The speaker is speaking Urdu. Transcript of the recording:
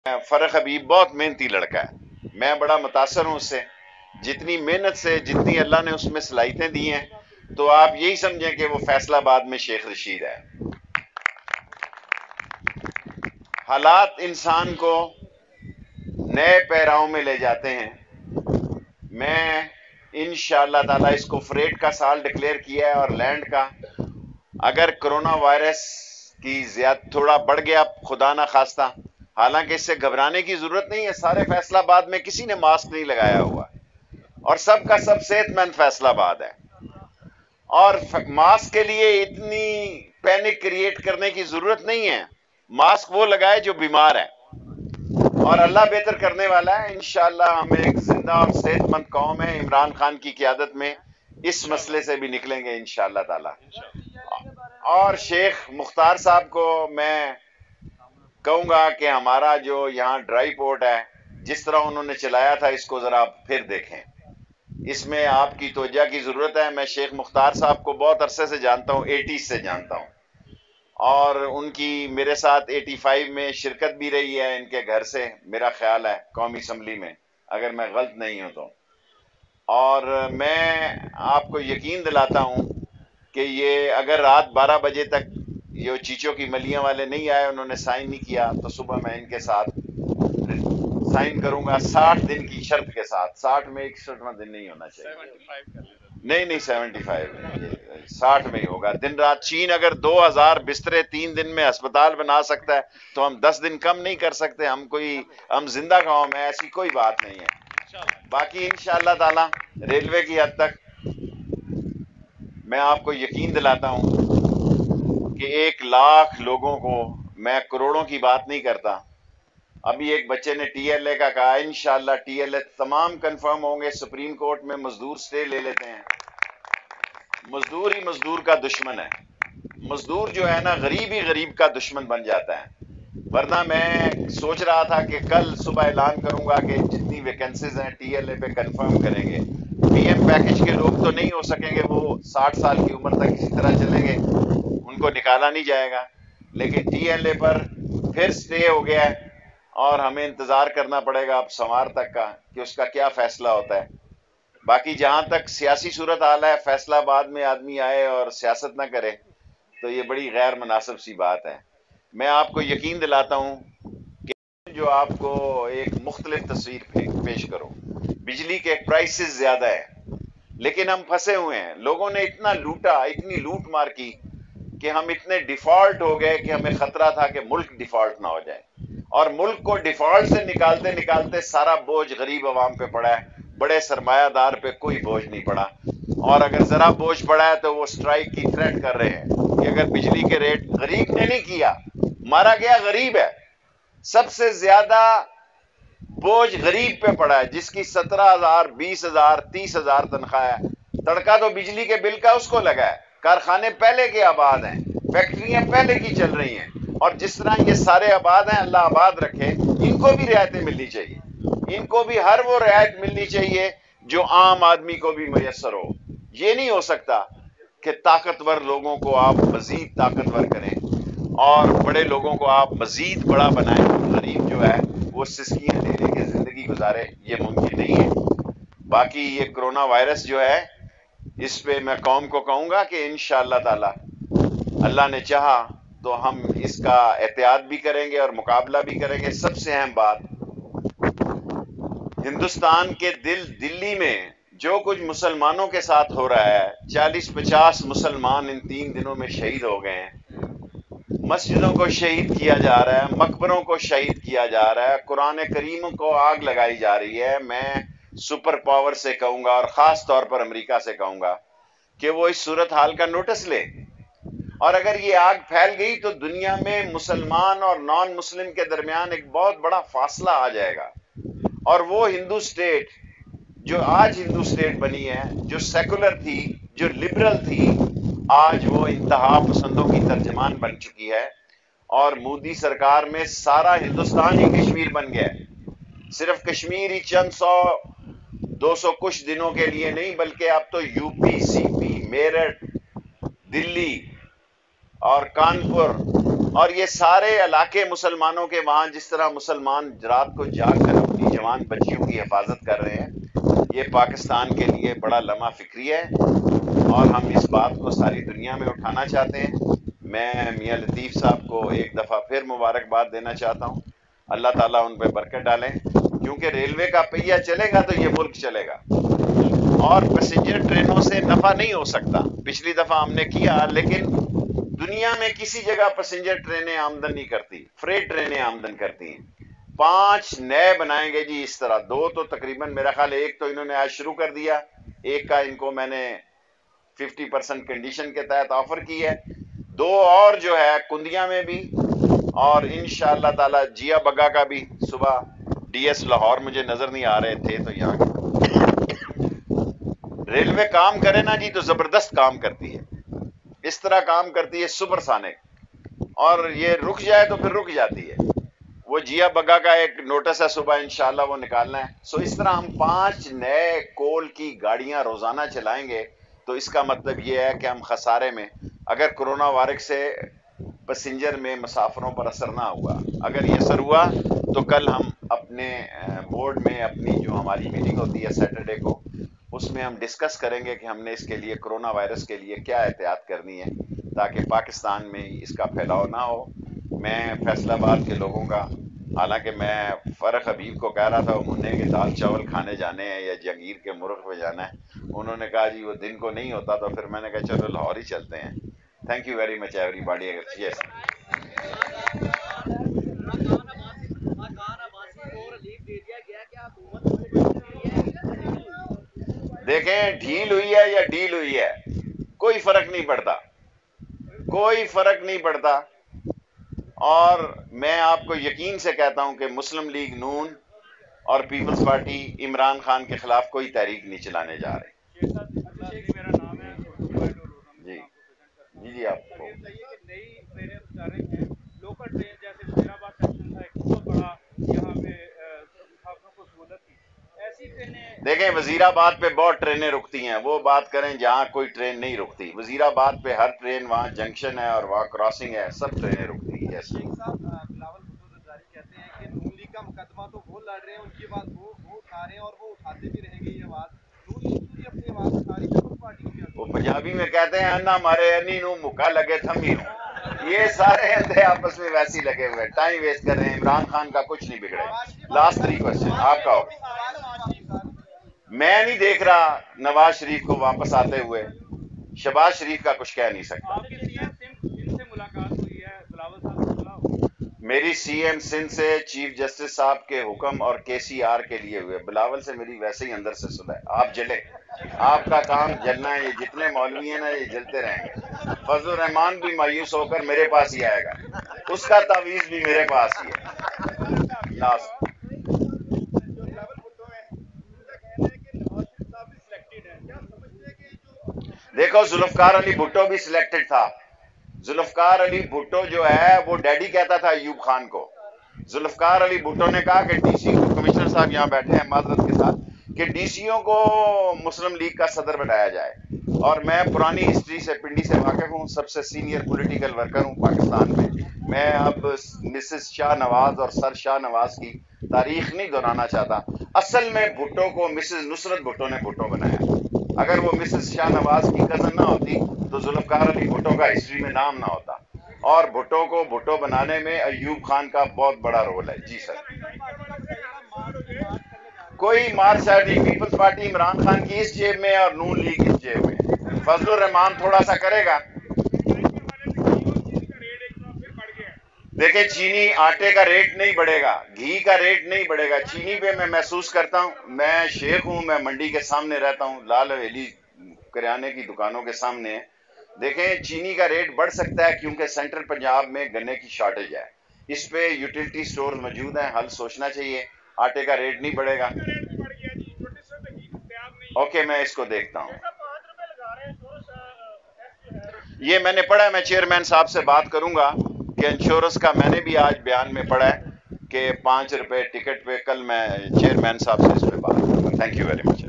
فرق حبیب بہت محنتی لڑکا ہے، میں بڑا متاثر ہوں اس سے، جتنی محنت سے جتنی اللہ نے اس میں صلاحیتیں دی ہیں، تو آپ یہی سمجھیں کہ وہ فیصل آباد میں شیخ رشید ہے۔ حالات انسان کو نئے پیراؤں میں لے جاتے ہیں۔ میں انشاءاللہ تعالیٰ اس کو فریٹ کا سال ڈکلیئر کیا ہے، اور لینڈ کا اگر کرونا وائرس کی تھوڑا بڑھ گیا خدا نہ خواستہ، حالانکہ اس سے گھبرانے کی ضرورت نہیں ہے، سارے فیصل آباد میں کسی نے ماسک نہیں لگایا ہوا، اور سب کا سب صحت مند فیصل آباد ہے، اور ماسک کے لیے اتنی پینک کریٹ کرنے کی ضرورت نہیں ہے۔ ماسک وہ لگائے جو بیمار ہے، اور اللہ بہتر کرنے والا ہے۔ انشاءاللہ ہم ایک زندہ اور صحت مند قوم ہے، عمران خان کی قیادت میں اس مسئلے سے بھی نکلیں گے انشاءاللہ تعالی۔ اور شیخ مختار صاحب کو میں کہوں گا کہ ہمارا جو یہاں ڈرائی پورٹ ہے، جس طرح انہوں نے چلایا تھا، اس کو ذرا پھر دیکھیں، اس میں آپ کی توجہ کی ضرورت ہے۔ میں شیخ مختار صاحب کو بہت عرصے سے جانتا ہوں، 80s سے جانتا ہوں، اور ان کی میرے ساتھ 85 میں شرکت بھی رہی ہے ان کے گھر سے، میرا خیال ہے قومی اسمبلی میں، اگر میں غلط نہیں ہوں تو۔ اور میں آپ کو یقین دلاتا ہوں کہ یہ اگر رات 12 بجے تک یہ چیچوں کی ملیاں والے نہیں آئے، انہوں نے سائن نہیں کیا، تو صبح میں ان کے ساتھ سائن کروں گا 60 دن کی شرط کے ساتھ۔ 60 میں 61واں دن نہیں ہونا چاہیے، نہیں 75، 60 میں ہی ہوگا، دن رات۔ چین اگر 2000 بسترے 3 دن میں ہسپتال بنا سکتا ہے تو ہم 10 دن کم نہیں کر سکتے؟ ہم زندہ قوم ہے، ایسی کوئی بات نہیں ہے۔ باقی انشاءاللہ تعالی ریلوے کی حد تک میں آپ کو یقین دلاتا ہوں کہ 1,00,000 لوگوں کو، میں کروڑوں کی بات نہیں کرتا۔ ابھی ایک بچے نے ٹی ایل اے کا کہا، انشاءاللہ ٹی ایل اے تمام کنفرم ہوں گے، سپریم کورٹ میں مزدور سٹے لے لیتے ہیں۔ مزدور ہی مزدور کا دشمن ہے، مزدور جو ہے نا غریب ہی غریب کا دشمن بن جاتا ہے۔ ورنہ میں سوچ رہا تھا کہ کل صبح اعلان کروں گا کہ جتنی ویکنسیز ہیں ٹی ایل اے پہ کنفرم کریں گے۔ پی ایم پیکج کے لوگ تو نہیں ہو سکیں گے، وہ 60 سال کی عمر تک اسی طرح چلیں گے، ان کو نکالا نہیں جائے گا، لیکن ٹی ایل اے پر پھر سٹے ہو گیا ہے، اور ہمیں انتظار کرنا پڑے گا اب سوار تک کا کہ اس کا کیا فیصلہ ہوتا ہے۔ باقی جہاں تک سیاسی صورتحال ہے، فیصل آباد میں آدمی آئے اور سیاست نہ کرے تو یہ بڑی غیر مناسب سی بات ہے۔ میں آپ کو یقین دلاتا ہوں کہ جو آپ کو ایک مختلف تصویر پیش کروں، بجلی کے پرائسز زیادہ ہے، لیکن ہم پھنسے ہوئے ہیں، لوگوں نے اتنا لوٹا، اتنی لوٹ مار کی کہ ہم اتنے ڈیفالٹ ہو گئے کہ ہمیں خطرہ تھا کہ ملک ڈیفالٹ نہ ہو جائے، اور ملک کو ڈیفالٹ سے نکالتے نکالتے سارا بوجھ غریب عوام پہ پڑا ہے، بڑے سرمایہ دار پہ کوئی بوجھ نہیں پڑا، اور اگر ذرا بوجھ پڑا ہے تو وہ سٹرائک کی تھریٹ کر رہے ہیں کہ اگر بجلی کے ریٹ، غریب نے نہیں کیا، مارا گیا غریب ہے، سب سے زیادہ بوجھ غریب پہ پڑا ہے، جس کی 17,000 20,000 30,000 تنخواہ ہے، تڑکا تو بجلی کے بل کا اس کو لگا ہے، کارخانے پہلے کے آباد ہیں، فیکٹریاں پہلے کی چل رہی ہیں، اور جس طرح یہ سارے آباد ہیں، اللہ آباد رکھے، ان کو بھی رعایتیں ملنی چاہیے، ان کو بھی ہر وہ رعایت ملنی چاہیے جو عام آدمی کو بھی میسر ہو۔ یہ نہیں ہو سکتا کہ طاقتور لوگوں کو آپ مزید طاقتور کریں اور بڑے لوگوں کو آپ مزید بڑا بنائیں، غریب جو ہے وہ سسکیاں لے لے کے زندگی گزارے، یہ ممکن نہیں ہے۔ باقی یہ کرونا وائرس جو ہے، اس پہ میں قوم کو کہوں گا کہ انشاءاللہ تعالی اللہ نے چاہا تو ہم اس کا احتیاط بھی کریں گے اور مقابلہ بھی کریں گے۔ سب سے اہم بات، ہندوستان کے دلی میں جو کچھ مسلمانوں کے ساتھ ہو رہا ہے، 40-50 مسلمان ان 3 دنوں میں شہید ہو گئے ہیں، مسجدوں کو شہید کیا جا رہا ہے، مقبروں کو شہید کیا جا رہا ہے، قرآن کریم کو آگ لگائی جا رہی ہے۔ میں سپر پاور سے کہوں گا، اور خاص طور پر امریکہ سے کہوں گا کہ وہ اس صورتحال کا نوٹس لے، اور اگر یہ آگ پھیل گئی تو دنیا میں مسلمان اور نان مسلم کے درمیان ایک بہت بڑا فاصلہ آ جائے گا، اور وہ ہندو سٹیٹ جو آج ہندو سٹیٹ بنی ہے، جو سیکولر تھی، جو لبرل تھی، آج وہ انتہا پسندوں کی ترجمان بن چکی ہے، اور مودی سرکار میں سارا ہندوستان ہی کشمیر بن گیا ہے۔ صرف کشمیر ہی چند 100-200 کچھ دنوں کے لیے نہیں، بلکہ اب تو یو پی، سی پی، میرٹھ، دلی اور کانپور اور یہ سارے علاقے مسلمانوں کے وہاں جس طرح مسلمان رات کو جاگ کر اپنی جوان بچیوں کی حفاظت کر رہے ہیں، یہ پاکستان کے لیے بڑا لمحہ فکری ہے اور ہم اس بات کو ساری دنیا میں اٹھانا چاہتے ہیں۔ میں میاں لطیف صاحب کو ایک دفعہ پھر مبارکباد دینا چاہتا ہوں، اللہ تعالیٰ ان پہ برکت ڈالیں، کیونکہ ریلوے کا پہیہ چلے گا تو یہ ملک چلے گا، اور پیسنجر ٹرینوں سے نفع نہیں ہو سکتا۔ پچھلی دفعہ ہم نے کیا، لیکن دنیا میں کسی جگہ پیسنجر ٹرینیں آمدن نہیں کرتی، فریٹ ٹرینیں آمدن کرتی ہیں۔ 5 نئے بنائیں گے جی اس طرح، 2 تو تقریباً میرا خیال ایک تو انہوں نے آج شروع کر دیا، ایک کا ان کو میں نے 50% کنڈیشن کے تحت آفر کی ہے، 2 اور جو ہے کندیا میں بھی، اور انشاءاللہ تعالی جیا بگا کا بھی۔ صبح ڈی ایس لاہور مجھے نظر نہیں آ رہے تھے تو یہاں ریلوے کام کرے نا جی تو زبردست کام کرتی ہے، اس طرح کام کرتی ہے سپر سانک، اور یہ رک جائے تو پھر رک جاتی ہے۔ وہ جیا بگا کا ایک نوٹس ہے صبح انشاءاللہ وہ نکالنا ہے۔ سو اس طرح ہم 5 نئے کول کی گاڑیاں روزانہ چلائیں گے، تو اس کا مطلب یہ ہے کہ ہم خسارے میں، اگر کرونا وائرس سے پیسنجر میں مسافروں پر اثر نہ ہوا، اگر یہ اثر ہوا تو کل ہم اپنے بورڈ میں اپنی جو ہماری میٹنگ ہوتی ہے سیٹرڈے کو، اس میں ہم ڈسکس کریں گے کہ ہم نے اس کے لیے کرونا وائرس کے لیے کیا احتیاط کرنی ہے تاکہ پاکستان میں اس کا پھیلاؤ نہ ہو۔ میں فیصل آباد کے لوگوں کا، حالانکہ میں فرق حبیب کو کہہ رہا تھا وہ منع کے دال چاول کھانے جانے ہیں یا جہانگیر کے مرغ پہ جانا ہے، انہوں نے کہا جی وہ دن کو نہیں ہوتا، تو پھر میں نے کہا چلو لاہور ہی چلتے ہیں۔ تھینک یو ویری مچ ایوری باڈی۔ یس دیکھیں، ڈھیل ہوئی ہے یا ڈیل ہوئی ہے، کوئی فرق نہیں پڑتا، کوئی فرق نہیں پڑتا۔ اور میں آپ کو یقین سے کہتا ہوں کہ مسلم لیگ نون اور پیپلز پارٹی عمران خان کے خلاف کوئی تحریک نہیں چلانے جا رہے۔ جی جی جی آپ کو دیکھیں، وزیر آباد پہ بہت ٹرینیں رکتی ہیں، وہ بات کریں جہاں کوئی ٹرین نہیں رکتی۔ وزیر آباد پہ ہر ٹرین، وہاں جنکشن ہے اور وہاں کراسنگ ہے، سب ٹرینیں رکتی ہیں۔ یس بلاول بھٹو زرداری کہتے ہیں کہ نون لیگ کا مقدمہ تو وہ لڑ رہے ہیں، ان کی بات وہ اٹھا رہے ہیں اور وہ اٹھاتے بھی رہیں گے یہ بات، نون لیگ کی اپنی آواز اٹھا رہی ہے، پیپلز پارٹی کی وہ پنجابی میں کہتے ہیں انا مارے انی نو مکا لگے تھمی نو، یہ سارے اندھے آپس میں ویسے ہی لگے ہوئے، ٹائم ویسٹ کر رہے ہیں۔ عمران خان کا کچھ نہیں بگڑے۔ لاسٹ 3 کوسچن آپ کا ہوگا۔ میں نہیں دیکھ رہا نواز شریف کو واپس آتے ہوئے، شہباز شریف کا کچھ کہہ نہیں سکتا۔ میری سی ایم سندھ سے چیف جسٹس صاحب کے حکم اور کے سی آر کے لیے ہوئے، بلاول سے میری ویسے ہی اندر سے صلح ہے۔ آپ جلے، آپ کا کام جلنا ہے، یہ جتنے مولوی ہیں نا یہ جلتے رہیں گے۔ فضل الرحمان بھی مایوس ہو کر میرے پاس ہی آئے گا، اس کا تعویذ بھی میرے پاس ہی ہے۔ لاسٹ دیکھو، ذوالفقار علی بھٹو بھی سلیکٹڈ تھا۔ ذوالفقار علی بھٹو جو ہے وہ ڈیڈی کہتا تھا ایوب خان کو۔ ذوالفقار علی بھٹو نے کہا کہ ڈی سی کو، کمشنر صاحب یہاں بیٹھے ہیں معذرت کے ساتھ، کہ ڈی سیوں کو مسلم لیگ کا صدر بنایا جائے۔ اور میں پرانی ہسٹری سے، پنڈی سے واقف ہوں، سب سے سینئر پولیٹیکل ورکر ہوں پاکستان میں۔ میں اب مسز شاہ نواز اور سر شاہ نواز کی تاریخ نہیں دہرانا چاہتا۔ اصل میں بھٹو کو مسز نصرت بھٹو نے بھٹو بنایا۔ اگر وہ مسز شاہ نواز کی کزن نہ ہوتی تو ذوالفقار علی بھٹو کا ہسٹری میں نام نہ ہوتا، اور بھٹو کو بھٹو بنانے میں ایوب خان کا بہت بڑا رول ہے۔ جی سر، کوئی مار شاید نہیں، پیپلز پارٹی عمران خان کی اس جیب میں اور نون لیگ اس جیب میں۔ فضل الرحمان تھوڑا سا کرے گا۔ دیکھیں، چینی آٹے کا ریٹ نہیں بڑھے گا، گھی کا ریٹ نہیں بڑھے گا، چینی پہ میں محسوس کرتا ہوں، میں شیخ ہوں، میں منڈی کے سامنے رہتا ہوں، لال حویلی کریانے کی دکانوں کے سامنے۔ دیکھیں، چینی کا ریٹ بڑھ سکتا ہے کیونکہ سینٹرل پنجاب میں گنے کی شارٹیج ہے، اس پہ یوٹیلٹی سٹور موجود ہیں، حل سوچنا چاہیے۔ آٹے کا ریٹ نہیں بڑھے گا۔ اوکے، میں اس کو دیکھتا ہوں۔ یہ میں نے پڑھا ہے، میں چیئرمین صاحب سے بات کروں گا کہ انشورنس کا میں نے بھی آج بیان میں پڑھا ہے کہ 5 روپے ٹکٹ پہ، کل میں چیئرمین صاحب سے اس پہ بات کروں گا۔ Thank you very much.